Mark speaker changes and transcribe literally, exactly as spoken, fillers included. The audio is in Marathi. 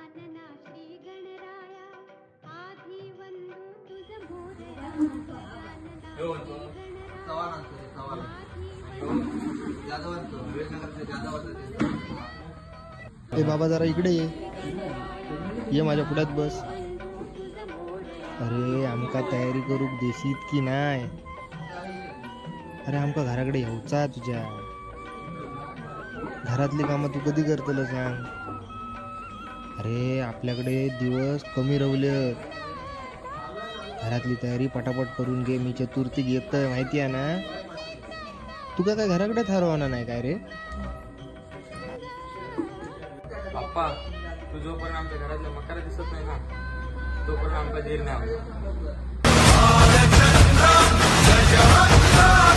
Speaker 1: ए बाबा जरा इकडे ये ये माझ्या पुढ्यात बस. अरे आमका तयारी करूक देशीत की नाय? अरे आमका घराकडे येऊचा तुझ्या घरातली कामं तू कधी करतलं सांग? अरे आपल्याकडे दिवस कमी रवलेत. घरातली तयारी पटापट करून घे. मी चतुर्थी घेतोय माहिती आहे ना. तुका काय घराकडे ठरवणार नाही काय रे?
Speaker 2: बाप्पा तू जोपर्यंत आमच्या घरातल्या मकारा दिसत नाही ना तोपर्यंत आमचा धीर नाही.